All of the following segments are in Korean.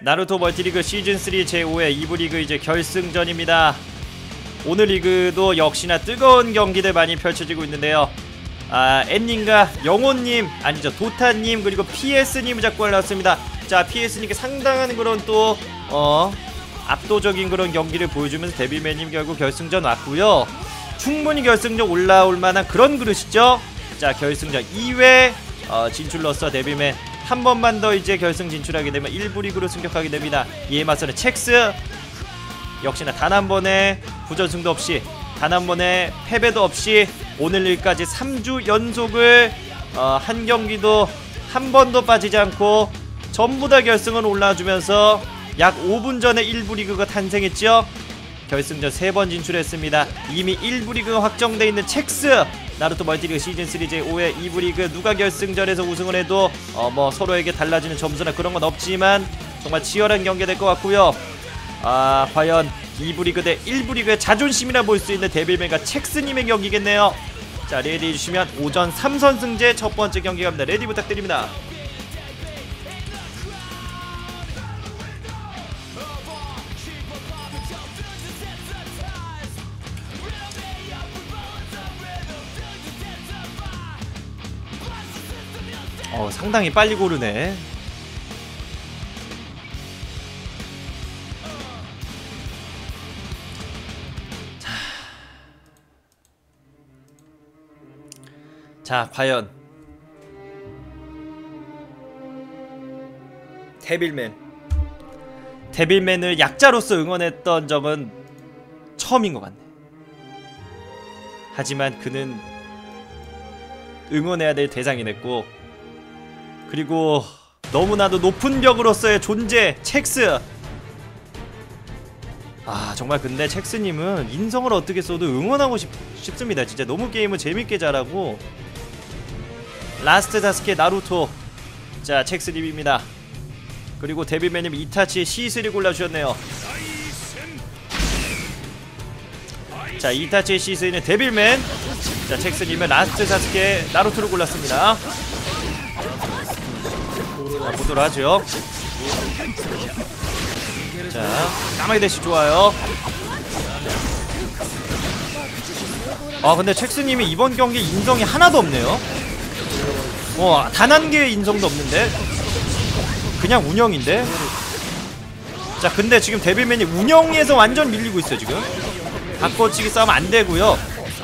나루토 멀티리그 시즌3 제5회 2부 리그 이제 결승전입니다. 오늘 리그도 역시나 뜨거운 경기들 많이 펼쳐지고 있는데요. 앤님과 영호님, 아니죠, 도타님, 그리고 PS님을 잡고 올라왔습니다. 자, PS님께 상당한 그런 또 압도적인 그런 경기를 보여주면서 데빌맨님 결국 결승전 왔고요. 충분히 결승전 올라올 만한 그런 그릇이죠. 자, 결승전 2회 진출로서 데빌맨 한 번만 더 이제 결승 진출하게 되면 1부 리그로 승격하게 됩니다. 이에 맞서는 첵스 역시나 단 한 번의 부전승도 없이, 단 한 번의 패배도 없이 오늘 일까지 3주 연속을 한 경기도 한 번도 빠지지 않고 전부 다 결승을 올라와주면서 약 5분 전에 1부 리그가 탄생했죠. 결승전 3번 진출했습니다. 이미 1부 리그가 확정돼 있는 첵스, 나루토 멀티리그 시즌3 제5회 2부 리그 누가 결승전에서 우승을 해도 뭐 서로에게 달라지는 점수나 그런 건 없지만 정말 치열한 경기가 될 것 같고요. 과연 2부 리그 대 1부 리그의 자존심이라 볼 수 있는 데빌맨과 첵스님의 경기겠네요. 자, 레디 해주시면 오전 3선승제 첫 번째 경기 갑니다. 레디 부탁드립니다. 상당히 빨리 고르네. 자, 과연 데빌맨을 약자로서 응원했던 적은 처음인 것 같네. 하지만 그는 응원해야 될 대상이 됐고, 그리고 너무나도 높은 벽으로서의 존재 첵스. 정말 근데 첵스님은 인성을 어떻게 써도 응원하고 싶습니다. 진짜 너무 게임을 재밌게 잘하고. 라스트 다스케 나루토. 자, 첵스님입니다. 그리고 데빌맨님 이타치의 C3를 골라주셨네요. 자, 이타치의 C3는 데빌맨. 자, 첵스님은 라스트 다스케 나루토를 골랐습니다. 보도록 하죠. 자, 까마귀 대시 좋아요. 근데 첵스님이 이번 경기 인성이 하나도 없네요. 단 한 개의 인성도 없는데 그냥 운영인데. 자, 근데 지금 데빌맨이 운영에서 완전 밀리고 있어요. 지금 바꿔치기 싸움 안되고요.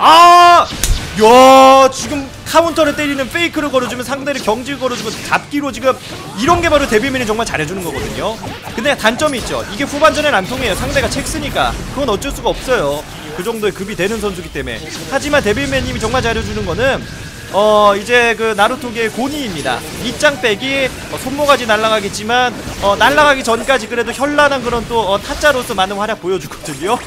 야, 지금 카운터를 때리는 페이크를 걸어주면 상대를 경직을 걸어주고 잡기로, 지금 이런게 바로 데빌맨이 정말 잘해주는 거거든요. 근데 단점이 있죠. 이게 후반전엔 안 통해요. 상대가 첵스니까 그건 어쩔 수가 없어요. 그 정도의 급이 되는 선수기 때문에. 하지만 데빌맨님이 정말 잘해주는 거는 이제 그 나루토계의 고니입니다. 밑장 빼기, 손모가지 날아가겠지만 날아가기 전까지 그래도 현란한 그런 또 타짜로서 많은 활약 보여주거든요.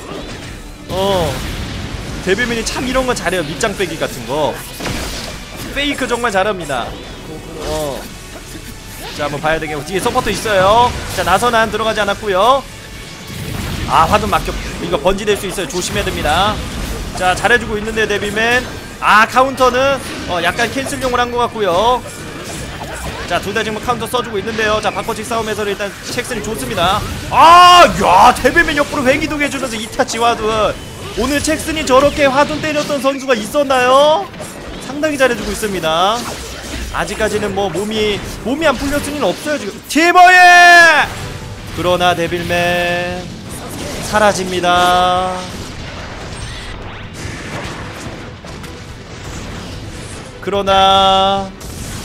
데빌맨이 참 이런 거 잘해요. 밑장 빼기 같은 거, 페이크 정말 잘합니다. 자, 한번 봐야 되겠고, 뒤에 서포터 있어요. 자, 나선안 들어가지 않았고요. 화분 막혀. 이거 번지 될 수 있어요. 조심해야 됩니다. 자, 잘해주고 있는데 데빌맨. 카운터는 약간 캔슬용을 한 것 같고요. 자, 둘 다 지금 카운터 써주고 있는데요. 자, 바꿔치기 싸움에서 일단 첵스님 좋습니다. 야, 데빌맨 옆으로 횡이동 해주면서 이타치 화둔. 오늘 첵스님 저렇게 화둔 때렸던 선수가 있었나요? 상당히 잘해주고 있습니다. 아직까지는 뭐 몸이 안 풀렸을 리는 없어요 지금. 제버예! 그러나 데빌맨 사라집니다. 그러나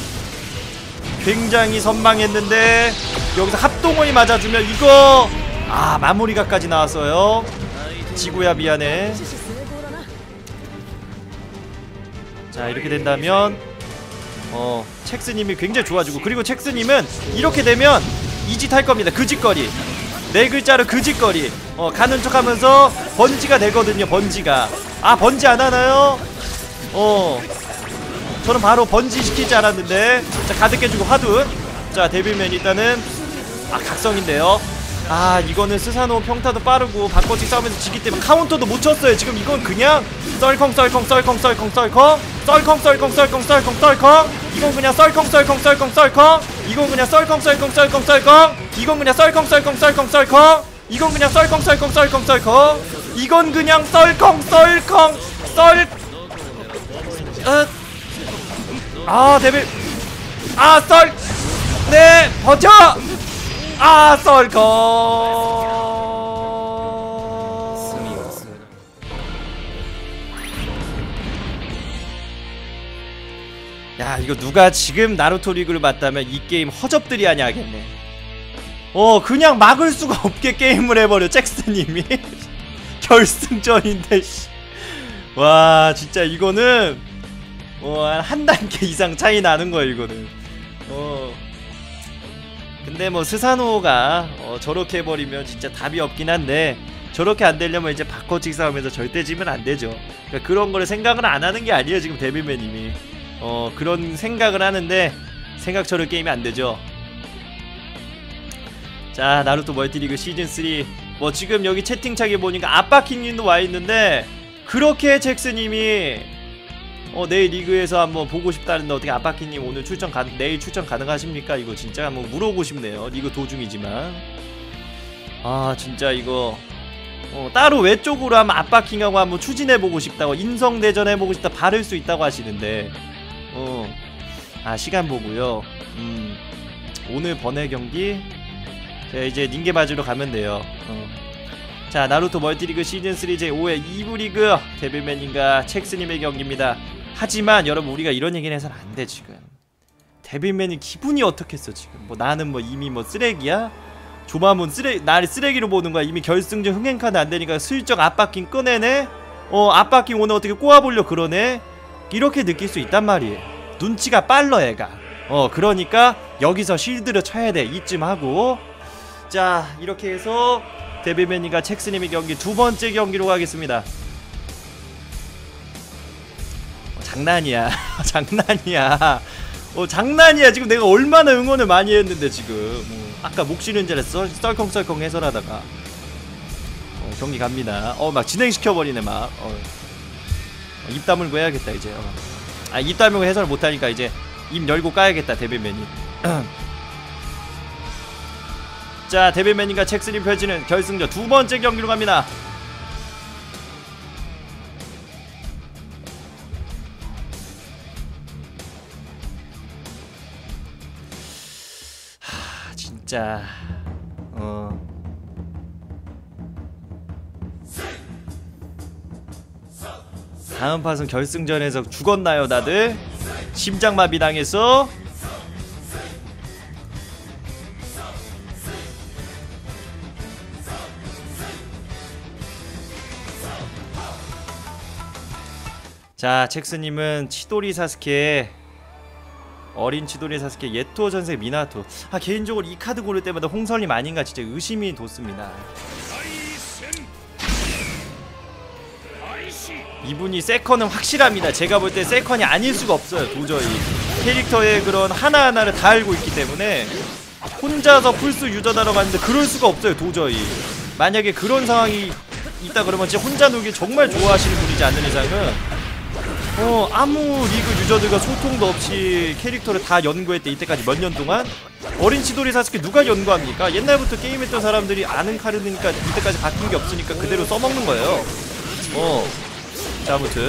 굉장히 선망했는데 여기서 합동원이 맞아주면 이거 마무리가까지 나왔어요. 지구야 미안해. 자, 이렇게 된다면 첵스님이 굉장히 좋아지고, 그리고 첵스님은 이렇게 되면 이 짓 할 겁니다. 그 짓거리, 네 글자로 그 짓거리. 가는 척 하면서 번지가 되거든요. 번지가. 번지 안 하나요? 저는 바로 번지 시키지 않았는데. 자, 가득 깨주고 화둔. 자, 데빌맨 일단은 각성인데요. 이거는 스사노 평타도 빠르고 바꿔치기 싸움에서 지기 때문에 카운터도 못 쳤어요. 지금 이건 그냥 썰컹 이건 그냥 썰컹 이건 그냥 썰컹 썰컹 썰컹 썰컹. 이건 그냥 썰컹 썰컹 썰컹 썰컹. 이건 그냥 썰컹 썰컹 썰컹 썰컹. 이건 그냥 썰컹 썰컹 썰. 데빌. 썰. 네, 버텨. 썰컹. 야, 이거 누가 지금 나루토 리그를 봤다면 이 게임 허접들이 아냐 하겠네. 그냥 막을 수가 없게 게임을 해버려 잭스님이. 결승전인데 씨. 와, 진짜 이거는 한 단계 이상 차이 나는 거야 이거는. 근데 뭐 스사노가 저렇게 해버리면 진짜 답이 없긴 한데, 저렇게 안 되려면 이제 바꿔치기 싸움에서 절대 지면 안 되죠. 그러니까 그런 거를 생각을 안 하는 게 아니에요 지금 데빌맨님이. 그런 생각을 하는데 생각처럼 게임이 안 되죠. 자, 나루토 멀티리그 시즌3 뭐 지금 여기 채팅창에 보니까 아빠킹님도 와있는데, 그렇게 잭스님이 내일 리그에서 한번 보고 싶다는데 어떻게 아빠킹님 오늘 내일 출전 가능하십니까? 이거 진짜 한번 물어보고 싶네요. 리그 도중이지만. 진짜 이거 따로 외쪽으로 하면 아빠킹하고 한번 추진해보고 싶다고, 인성대전 해보고 싶다, 바를 수 있다고 하시는데 시간 보고요. 오늘 번외 경기 이제 닌게 맞으러 가면 돼요. 자, 나루토 멀티리그 시즌3 제5회 2부 리그 데빌맨님과 첵스님의 경기입니다. 하지만 여러분, 우리가 이런 얘기는 해서는 안 돼. 지금 데빌맨이 기분이 어떻겠어 지금. 뭐 나는 뭐 이미 뭐 쓰레기야? 조마문 나를 쓰레기로 보는 거야. 이미 결승전 흥행카드 안 되니까 슬쩍 압박킹 꺼내네. 압박킹 오늘 어떻게 꼬아보려 그러네. 이렇게 느낄 수 있단 말이에요. 눈치가 빨라 애가. 그러니까 여기서 실드를 쳐야 돼 이쯤 하고. 자, 이렇게 해서 데빌맨이가 첵스님의 경기 두 번째 경기로 가겠습니다. 장난이야. 장난이야. 장난이야. 지금 내가 얼마나 응원을 많이 했는데 지금. 아까 목 쉬는 자리 썰컹썰컹 해설하다가 경기 갑니다. 막 진행시켜버리네 막. 입 다물고 해야겠다 이제. 입 다물고 해설 못하니까 이제 입 열고 까야겠다 데빌맨이. 자, 데빌맨님과 첵스님 펼치는 결승전 두 번째 경기로 갑니다. 진짜 다음 판은 결승전에서 죽었나요 다들? 심장마비 당해서. 자, 첵스님은 치도리 사스케, 어린 치도리 사스케, 예토 전생 미나토. 개인적으로 이 카드 고를 때마다 홍설님 아닌가 진짜 의심이 돋습니다. 이분이 세컨은 확실합니다. 제가 볼 때 세컨이 아닐 수가 없어요 도저히. 캐릭터의 그런 하나하나를 다 알고 있기 때문에 혼자서 풀스 유저다러 갔는데 그럴 수가 없어요 도저히. 만약에 그런 상황이 있다 그러면 진짜 혼자 놀기 정말 좋아하시는 분이지 않는 이상은 아무 리그 유저들과 소통도 없이 캐릭터를 다 연구했대 이때까지 몇 년 동안. 어린 치도리 사스케 누가 연구합니까? 옛날부터 게임했던 사람들이 아는 카드니까 이때까지 바뀐 게 없으니까 그대로 써먹는 거예요. 자, 아무튼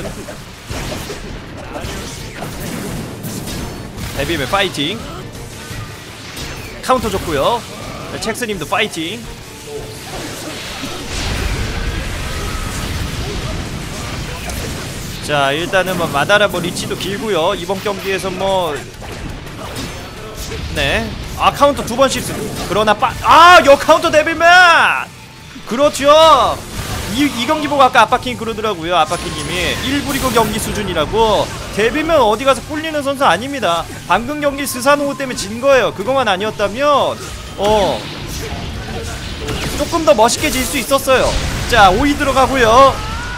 데빌맨 파이팅. 카운터 줬고요. 첵스님도 파이팅. 자, 일단은 뭐 마다라 뭐 리치도 길고요. 이번 경기에서 뭐 네. 카운터 두 번 실수. 그러나 역 카운터 데빌맨. 그렇죠. 이 경기 보고 아까 아빠킹 그러더라고요. 아빠킹님이 1부 리그 경기 수준이라고. 데빌맨 어디 가서 꿀리는 선수 아닙니다. 방금 경기 스사노우 때문에 진 거예요. 그거만 아니었다면 조금 더 멋있게 질 수 있었어요. 자, 5위 들어가고요.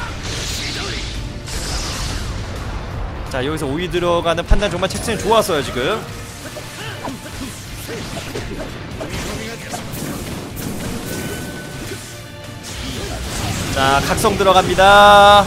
자, 여기서 5위 들어가는 판단 정말 첵스님 좋았어요 지금. 자, 각성 들어갑니다.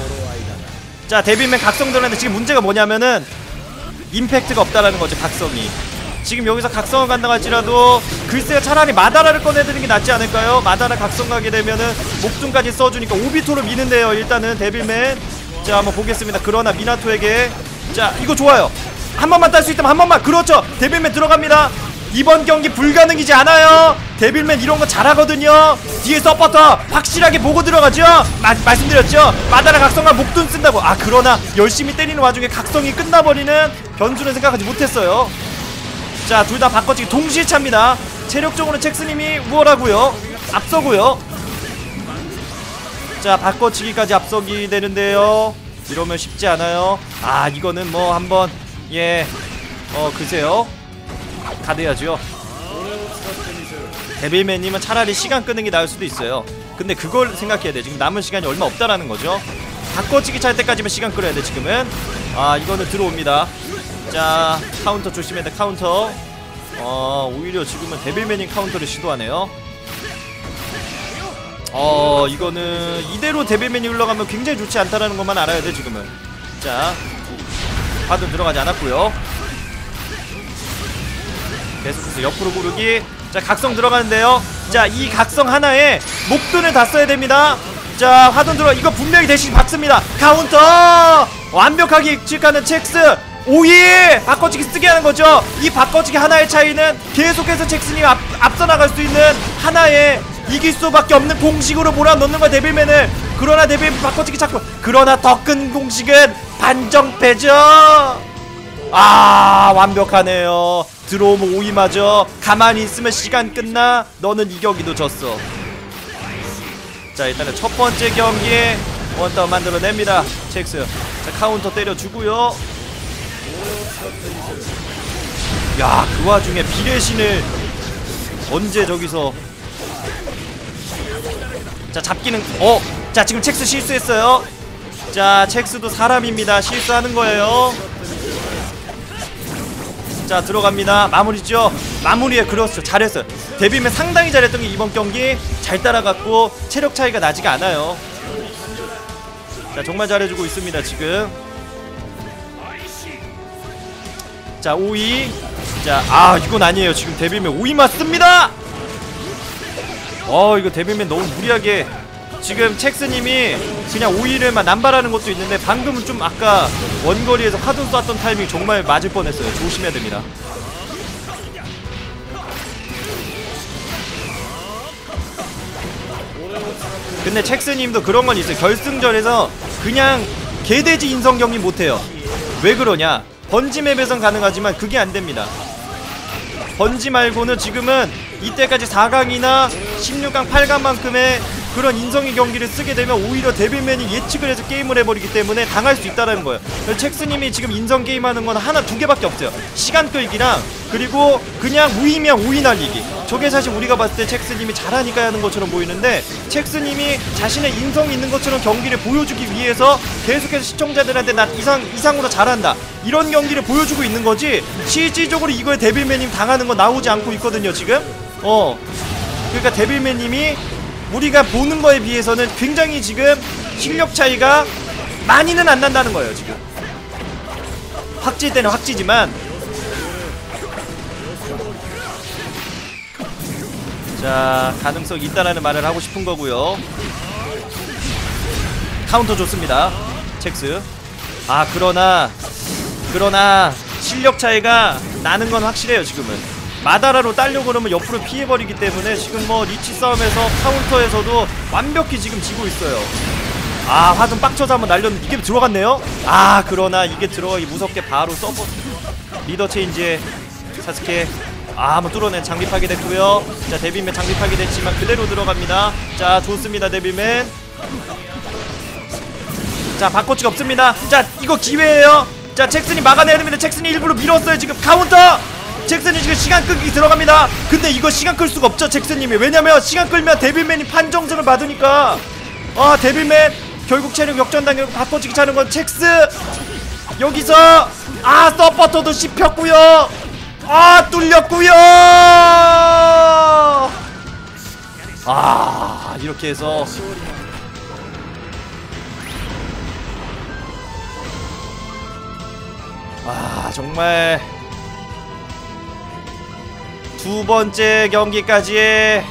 자, 데빌맨 각성 들어갔는데 지금 문제가 뭐냐면은 임팩트가 없다라는 거죠. 각성이 지금 여기서 각성을 간다고 할지라도 글쎄요, 차라리 마다라를 꺼내드는 게 낫지 않을까요? 마다라 각성 가게 되면은 목숨까지 써주니까 오비토로 미는데요. 일단은 데빌맨. 자, 한번 보겠습니다. 그러나 미나토에게, 자, 이거 좋아요. 한 번만 딸 수 있다면 한 번만. 그렇죠. 데빌맨 들어갑니다. 이번 경기 불가능이지 않아요. 데빌맨 이런 거 잘하거든요. 뒤에 서포터 확실하게 보고 들어가죠. 말씀드렸죠. 마다라 각성과 목돈 쓴다고. 아, 그러나 열심히 때리는 와중에 각성이 끝나버리는 변수는 생각하지 못했어요. 자, 둘 다 바꿔치기 동시에 찹니다. 체력적으로 잭스님이 우월하고요, 앞서고요. 자, 바꿔치기까지 앞서기 되는데요. 이러면 쉽지 않아요. 아, 이거는 뭐 한번, 예, 글쎄요, 가드야죠. 데빌맨님은 차라리 시간 끄는 게 나을 수도 있어요. 근데 그걸 생각해야 돼. 지금 남은 시간이 얼마 없다라는 거죠. 바꿔치기 찰 때까지만 시간 끌어야 돼 지금은. 아, 이거는 들어옵니다. 자, 카운터 조심해야 돼. 카운터. 오히려 지금은 데빌맨이 카운터를 시도하네요. 이거는 이대로 데빌맨이 흘러가면 굉장히 좋지 않다라는 것만 알아야 돼 지금은. 자, 바드 들어가지 않았고요. 계속해서 옆으로 고르기. 자, 각성 들어가는데요. 자, 이 각성 하나에 목돈을 다 써야 됩니다. 자, 화돈 들어. 이거 분명히 대신 박습니다. 카운터 완벽하게 익직하는 잭스. 오예! 바꿔치기 쓰게 하는 거죠. 이 바꿔치기 하나의 차이는 계속해서 잭슨이 앞서 나갈 수 있는 하나의 이길 수밖에 없는 공식으로 몰아넣는 거야, 데빌맨을. 그러나 데빌맨 바꿔치기 찾고, 그러나 더 큰 공식은 반정패죠. 아, 완벽하네요. 들어오면 오이마저. 가만히 있으면 시간 끝나. 너는 이 경기도 졌어. 자, 일단은 첫 번째 경기에 원다운 만들어냅니다, 잭스. 자, 카운터 때려주고요. 야, 그 와중에 비례신을 언제 저기서. 자, 잡기는, 자, 지금 잭스 실수했어요. 자, 잭스도 사람입니다. 실수하는 거예요. 자, 들어갑니다. 마무리죠. 마무리에, 그렇죠. 잘했어요. 데빌맨 상당히 잘했던 게 이번 경기 잘 따라갔고 체력 차이가 나지가 않아요. 자, 정말 잘해주고 있습니다 지금. 자, 5위. 자, 아, 이건 아니에요. 지금 데빌맨 5위 맞습니다. 이거 데빌맨 너무 무리하게. 지금 잭스님이 그냥 5위를만 남발하는 것도 있는데 방금은 좀 아까 원거리에서 화돈 쐈던 타이밍 정말 맞을 뻔했어요. 조심해야 됩니다. 근데 잭스님도 그런 건 있어요. 결승전에서 그냥 개돼지 인성 경기 못해요. 왜 그러냐? 번지 맵에선 가능하지만 그게 안됩니다. 번지 말고는 지금은 이때까지 4강이나 16강, 8강만큼의 그런 인성의 경기를 쓰게 되면 오히려 데빌맨이 예측을 해서 게임을 해버리기 때문에 당할 수 있다는 거예요. 잭스님이 지금 인성 게임하는 건 하나, 두 개밖에 없어요. 시간 끌기랑, 그리고 그냥 우이면 우이 날리기. 저게 사실 우리가 봤을 때 잭스님이 잘하니까 하는 것처럼 보이는데, 잭스님이 자신의 인성이 있는 것처럼 경기를 보여주기 위해서 계속해서 시청자들한테 난 이상으로 잘한다, 이런 경기를 보여주고 있는 거지, 실질적으로 이거에 데빌맨님 당하는 거 나오지 않고 있거든요 지금. 그러니까 데빌맨님이 우리가 보는 거에 비해서는 굉장히 지금 실력 차이가 많이는 안 난다는 거예요 지금. 확질 때는 확지지만. 자, 가능성이 있다라는 말을 하고 싶은 거고요. 카운터 좋습니다 잭스. 아, 그러나 실력 차이가 나는 건 확실해요 지금은. 마다라로 따려고 그러면 옆으로 피해버리기 때문에 지금 뭐 리치 싸움에서 카운터에서도 완벽히 지금 지고 있어요. 아, 화좀 빡쳐서 한번 날렸는데 이게 들어갔네요. 아, 그러나 이게 들어가기 무섭게 바로 서버 리더 체인지에 사스케, 아, 한번 뚫어낸. 장비 파괴됐고요. 자, 데빌맨 장비 파괴됐지만 그대로 들어갑니다. 자, 좋습니다 데빌맨. 자, 바꿔치기 없습니다. 자, 이거 기회예요. 자, 잭슨이 막아내야 됩니다. 잭슨이 일부러 밀었어요 지금. 카운터! 잭슨이 지금 시간 끌기 들어갑니다. 근데 이거 시간 끌 수가 없죠 잭슨님이. 왜냐면 시간 끌면 데빌맨이 판정승을 받으니까. 아, 데빌맨 결국 체력 역전당하고 바꿔치기 차는 건 잭스. 여기서 서포터도 씹혔고요. 뚫렸고요. 이렇게 해서 정말 두 번째 경기까지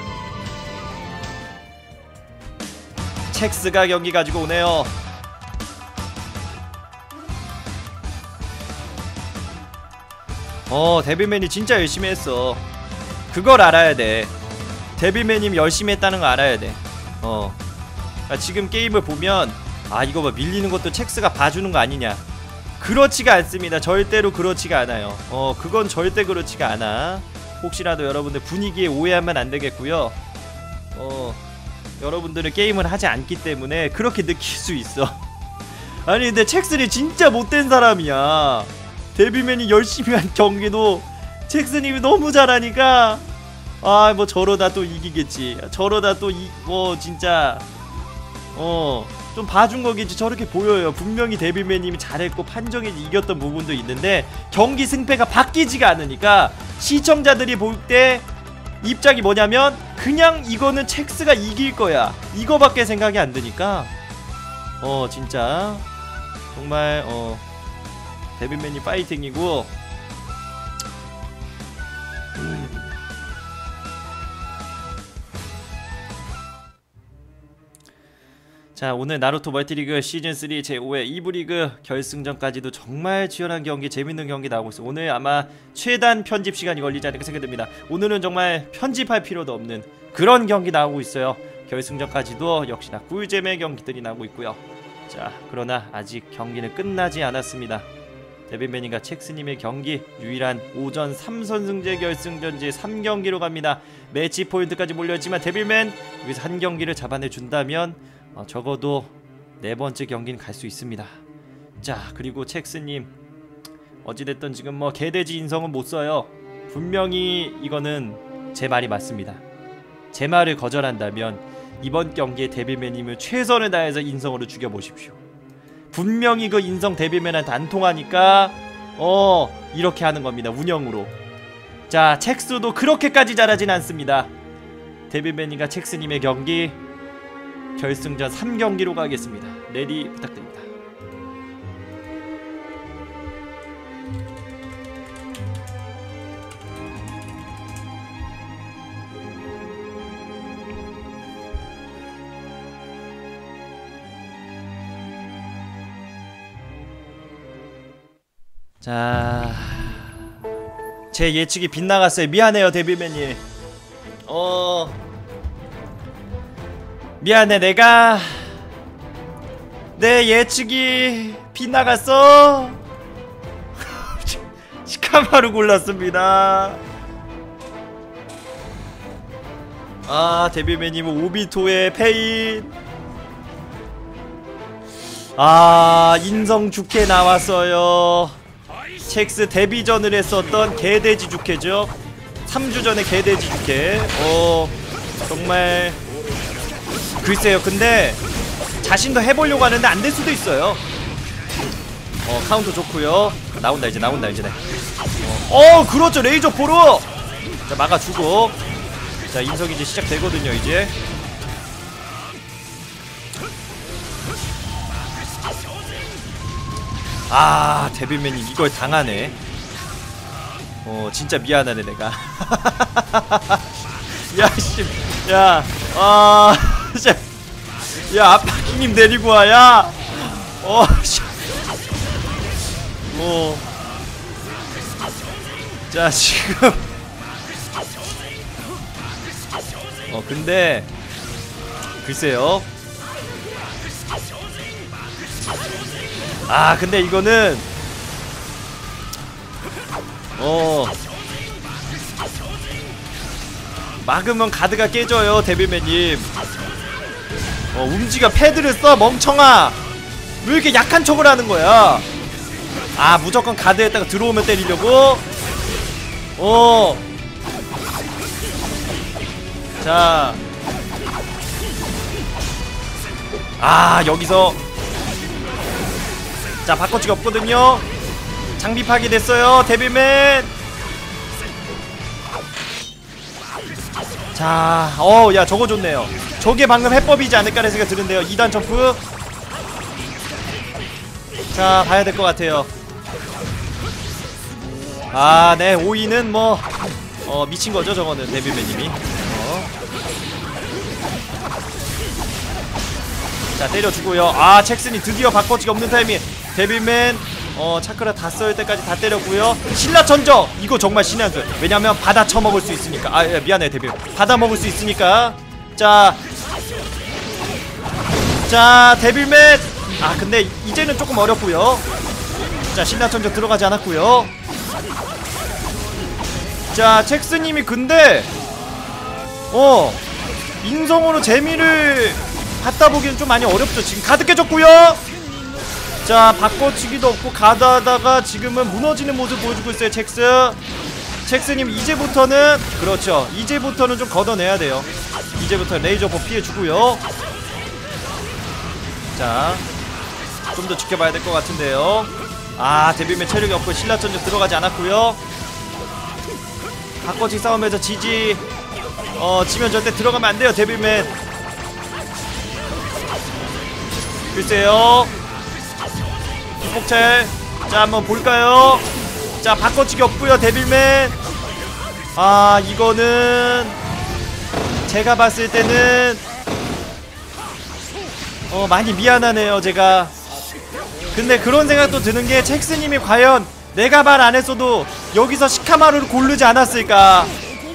첵스가 경기 가지고 오네요. 데빌맨이 진짜 열심히 했어. 그걸 알아야 돼. 데빌맨님 열심히 했다는 거 알아야 돼. 그러니까 지금 게임을 보면 아 이거 봐 밀리는 것도 첵스가 봐주는 거 아니냐. 그렇지가 않습니다. 절대로 그렇지가 않아요. 그건 절대 그렇지가 않아. 혹시라도 여러분들 분위기에 오해하면 안 되겠고요. 여러분들은 게임을 하지 않기 때문에 그렇게 느낄 수 있어. 아니 근데 첵스는 진짜 못된 사람이야. 데빌맨이 열심히 한 경기도 첵스님이 너무 잘하니까 아 뭐 저러다 또 이기겠지. 저러다 또 진짜 좀 봐준 거겠지. 저렇게 보여요. 분명히 데빌맨님이 잘했고 판정에 이겼던 부분도 있는데 경기 승패가 바뀌지가 않으니까 시청자들이 볼 때 입장이 뭐냐면 그냥 이거는 첵스가 이길 거야 이거밖에 생각이 안 드니까 진짜 정말 데빌맨님 파이팅이고 자 오늘 나루토 멀티리그 시즌3 제5회 2부 리그 결승전까지도 정말 치열한 경기 재밌는 경기 나오고 있어요. 오늘 아마 최단 편집 시간이 걸리지 않을까 생각됩니다. 오늘은 정말 편집할 필요도 없는 그런 경기 나오고 있어요. 결승전까지도 역시나 꿀잼의 경기들이 나오고 있고요. 자 그러나 아직 경기는 끝나지 않았습니다. 데빌맨님과 첵스님의 경기 유일한 오전 3선승제 결승전 제3경기로 갑니다. 매치 포인트까지 몰려있지만 데빌맨 여기서 한 경기를 잡아내준다면 적어도 네 번째 경기는 갈 수 있습니다. 자 그리고 첵스님 어찌됐든 지금 뭐 개돼지 인성은 못 써요. 분명히 이거는 제 말이 맞습니다. 제 말을 거절한다면 이번 경기에 데빌맨님을 최선을 다해서 인성으로 죽여보십시오. 분명히 그 인성 데빌맨한테 안 통하니까 이렇게 하는 겁니다. 운영으로. 자 첵스도 그렇게까지 잘하진 않습니다. 데빌맨님과 첵스님의 경기 결승전 3경기로 가겠습니다. 레디 부탁드립니다. 자, 제 예측이 빗나갔어요. 미안해요 데빌맨님. 미안해 내가 내 예측이 빗나갔어. 시카마루 골랐습니다. 아 데빌맨님은 오비토의 페인. 아 인성 주캐 나왔어요. 첵스 데뷔전을 했었던 개돼지 주캐죠. 3주 전에 개돼지 주캐. 정말 글쎄요. 근데 자신도 해보려고 하는데 안 될 수도 있어요. 카운터 좋고요. 나온다 이제 나온다 이제. 그렇죠. 레이저 포로. 자 막아주고. 자 인석이 이제 시작되거든요 이제. 아 데빌맨이 이걸 당하네. 진짜 미안하네 내가. 야씨 야 야 아빠님 데리고 와 야. 자 지금 근데 글쎄요. 아 근데 이거는 막으면 가드가 깨져요 데빌맨님. 움지가 패드를 써 멍청아. 왜 이렇게 약한 척을 하는 거야. 아 무조건 가드에다가 들어오면 때리려고. 자 여기서 자 바꿔치기 없거든요. 장비 파괴됐어요 데빌맨. 자 야 저거 좋네요. 저게 방금 해법이지 않을까라는 생각이 드는데요. 2단 점프. 자 봐야 될 것 같아요. 네 5위는 뭐 미친거죠 저거는 데빌맨님이. 자 때려주고요. 아 잭슨이 드디어 바꿔치기 없는 타이밍. 데빌맨 차크라 다 써일 때까지 다 때렸고요. 신라 천적 이거 정말 신의 한수. 왜냐면 받아 처먹을 수 있으니까. 아 미안해 데빌. 받아 먹을 수 있으니까. 자 데빌맨. 아 근데 이제는 조금 어렵고요. 자 신라 천적 들어가지 않았고요. 자 잭스님이 근데 인성으로 재미를 갖다 보기엔 좀 많이 어렵죠. 지금 가드 깨졌고요. 자 바꿔치기도 없고 가드하다가 지금은 무너지는 모습 보여주고 있어요. 잭스님 이제부터는 그렇죠. 이제부터는 좀 걷어내야 돼요. 이제부터 레이저포 피해주고요. 자 좀 더 지켜봐야 될 것 같은데요. 아 데빌맨 체력이 없고 신라천적 들어가지 않았고요. 바꿔치기 싸움에서 지지. 지면 절대 들어가면 안 돼요 데빌맨. 글쎄요. 기폭찰. 자 한번 볼까요. 자 바꿔치기 없고요 데빌맨. 아 이거는 제가 봤을 때는 많이 미안하네요 제가. 근데 그런 생각도 드는게 잭스님이 과연 내가 말 안했어도 여기서 시카마루를 고르지 않았을까.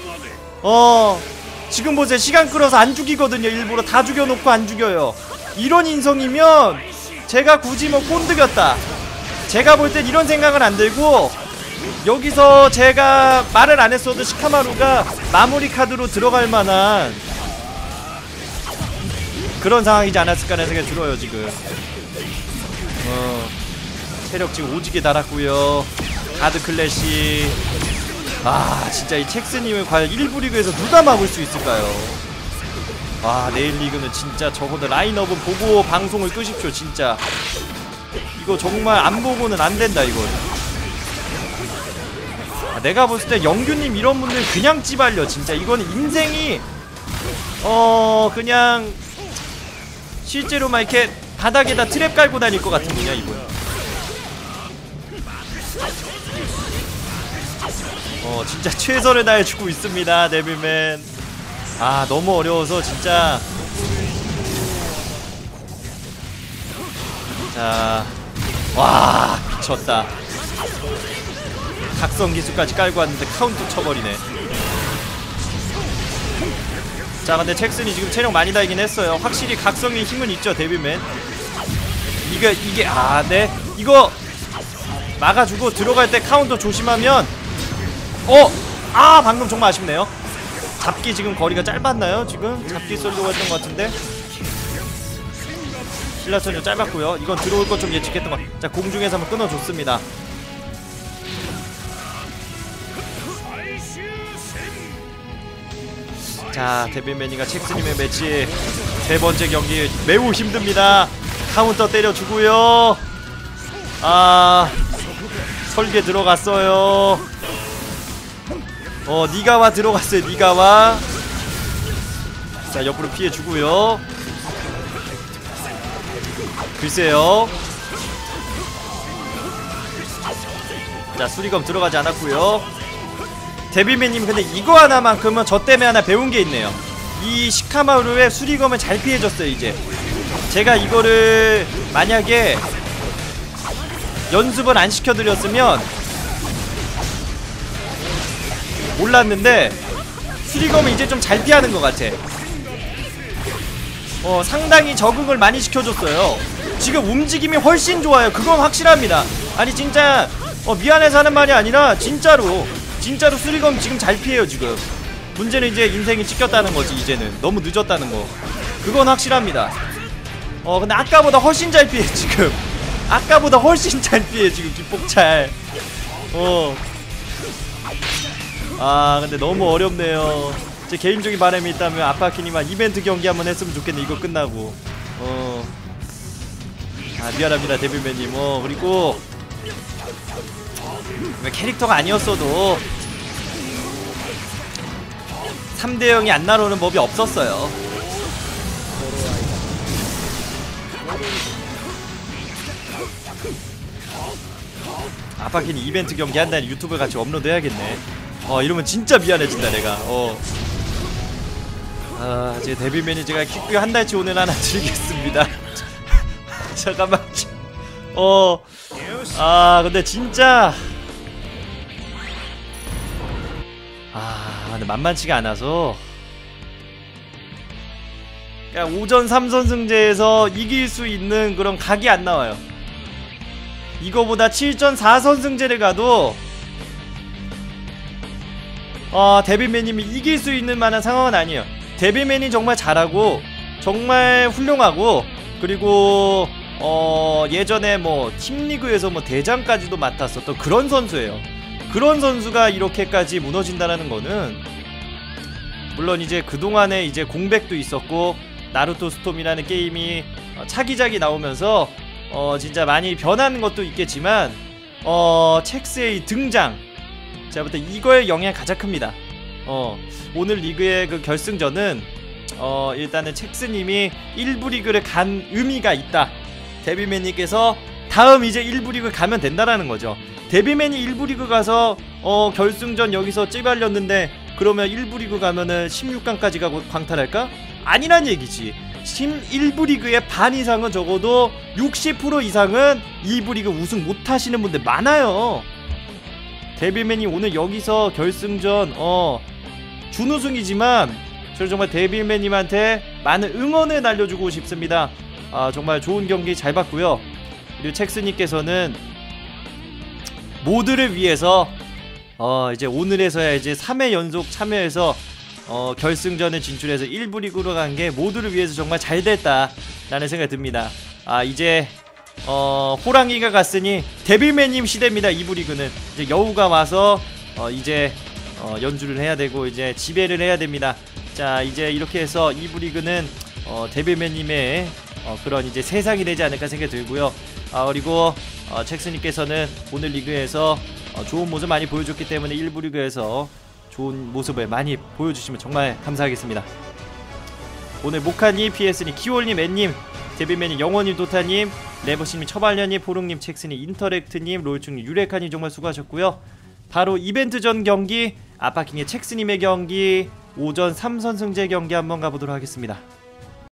지금 보세요. 시간 끌어서 안 죽이거든요. 일부러 다 죽여놓고 안 죽여요. 이런 인성이면 제가 굳이 뭐 꼰득였다. 제가 볼 땐 이런 생각은 안 들고 여기서 제가 말을 안 했어도 시카마루가 마무리 카드로 들어갈 만한 그런 상황이지 않았을까라는 생각이 들어요 지금. 체력 지금 오지게 달았고요. 가드 클래시. 아 진짜 이 잭스님을 과연 1부 리그에서 누가 막을 수 있을까요? 아 내일 리그는 진짜 적어도 라인업은 보고 방송을 끄십시오 진짜. 이거 정말 안 보고는 안 된다 이거. 내가 봤을 때 영규님 이런 분들 그냥 찌발려 진짜. 이거는 인생이 그냥 실제로 막 이렇게 바닥에다 트랩 깔고 다닐 것 같은 분이야 이거. 진짜 최선을 다해주고 있습니다 데빌맨. 아 너무 어려워서 진짜. 자 와 미쳤다. 각성 기술까지 깔고 왔는데 카운터 쳐버리네. 자 근데 잭슨이 지금 체력 많이 달긴 했어요. 확실히 각성의 힘은 있죠 데빌맨. 이게 네 이거 막아주고 들어갈 때 카운터 조심하면. 방금 정말 아쉽네요. 잡기 지금 거리가 짧았나요? 지금 잡기 쏠려고 했던 것 같은데. 신라천이 짧았고요. 이건 들어올 것 좀 예측했던 것. 자 공중에서 한번 끊어줬습니다. 자 데빌맨이가 잭스님의 매치 세 번째 경기 매우 힘듭니다. 카운터 때려주고요. 설계 들어갔어요. 니가와 들어갔어요. 니가와. 자 옆으로 피해주고요. 글쎄요. 자 수리검 들어가지 않았고요. 데빌맨님 근데 이거 하나만큼은 저 때문에 하나 배운게 있네요. 이 시카마루의 수리검을 잘 피해줬어요 이제. 제가 이거를 만약에 연습을 안 시켜드렸으면 몰랐는데 수리검을 이제 좀 잘 피하는 것 같아. 상당히 적응을 많이 시켜줬어요. 지금 움직임이 훨씬 좋아요. 그건 확실합니다. 아니 진짜 미안해서 하는 말이 아니라 진짜로 수리검 지금 잘 피해요 지금. 문제는 이제 인생이 찍혔다는 거지. 이제는 너무 늦었다는 거. 그건 확실합니다. 근데 아까보다 훨씬 잘 피해 지금. 아까보다 훨씬 잘 피해 지금 기폭찰. 근데 너무 어렵네요. 제 개인적인 바람이 있다면 아파키니만 이벤트 경기 한번 했으면 좋겠네 이거 끝나고. 미안합니다 데빌맨님. 그리고 캐릭터가 아니었어도 3대0이 안 나오는 법이 없었어요. 아파키니 이벤트 경기 한다니 유튜브에 같이 업로드 해야겠네. 이러면 진짜 미안해진다 내가. 제 데뷔 매니저가 킥뷰 한 달치 오늘 하나 드리겠습니다. 잠깐만. 근데 진짜 근데 만만치가 않아서. 그냥 오전 3선승제에서 이길 수 있는 그런 각이 안 나와요. 이거보다 7전 4선승제를 가도 데뷔맨님이 이길 수 있는 만한 상황은 아니에요. 데뷔맨이 정말 잘하고 정말 훌륭하고, 그리고 예전에 뭐 팀리그에서 뭐 대장까지도 맡았었던 그런 선수예요. 그런 선수가 이렇게까지 무너진다라는 거는, 물론 이제 그동안에 이제 공백도 있었고 나루토 스톰이라는 게임이 차기작이 나오면서 진짜 많이 변한 것도 있겠지만 첵스의 등장, 제가 볼 때 이거의 영향이 가장 큽니다. 오늘 리그의 그 결승전은 일단은 첵스님이 1부 리그를 간 의미가 있다. 데뷔맨님께서 다음 이제 1부 리그 가면 된다라는 거죠. 데뷔맨이 1부 리그 가서 결승전 여기서 찌발렸는데 그러면 1부 리그 가면은 16강까지 가고 광탈할까? 아니란 얘기지. 1부 리그의 반 이상은, 적어도 60% 이상은 2부 리그 우승 못하시는 분들 많아요. 데뷔맨이 오늘 여기서 결승전 준우승이지만 저는 정말 데뷔맨님한테 많은 응원을 날려주고 싶습니다. 정말 좋은 경기 잘 봤고요. 그리고 첵스님께서는 모두를 위해서 이제 오늘에서야 이제 3회 연속 참여해서 결승전에 진출해서 1부 리그로 간 게 모두를 위해서 정말 잘 됐다 라는 생각이 듭니다. 이제 호랑이가 갔으니 데뷔맨님 시대입니다. 2부 리그는 이제 여우가 와서 이제 연주를 해야 되고 이제 지배를 해야 됩니다. 자, 이제 이렇게 해서 2부 리그는 데뷔맨님의 그런 이제 세상이 되지 않을까 생각이 들고요. 그리고 첵스님께서는 오늘 리그에서 좋은 모습 많이 보여줬기 때문에 1부 리그에서 좋은 모습을 많이 보여주시면 정말 감사하겠습니다. 오늘 모카님, PS님, 키올님, 앤님, 데뷔맨님, 영원님, 도타님, 레버씨님, 처발년님, 포롱님, 첵스님, 인터랙트님, 롤충님, 유레카님 정말 수고하셨고요. 바로 이벤트 전 경기 아파킹의 첵스님의 경기 오전 3선승제 경기 한번 가보도록 하겠습니다.